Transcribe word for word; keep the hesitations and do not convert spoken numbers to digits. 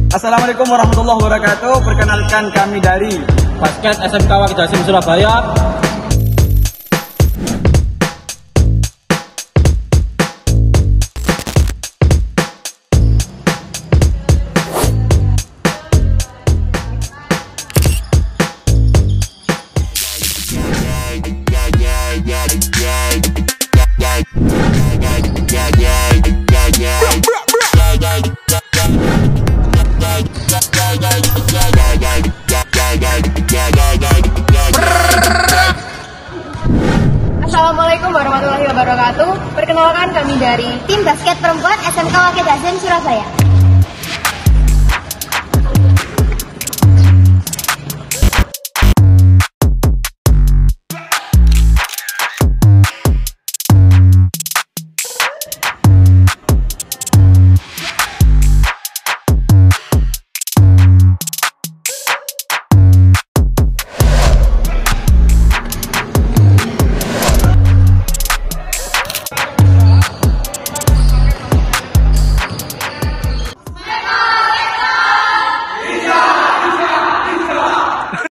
Assalamualaikum warahmatullahi wabarakatuh. Perkenalkan kami dari Basket S M K Wakil Jasim Surabaya. Assalamualaikum warahmatullahi wabarakatuh. Perkenalkan kami dari tim basket perempuan S M K Wakil Jasim Surabaya.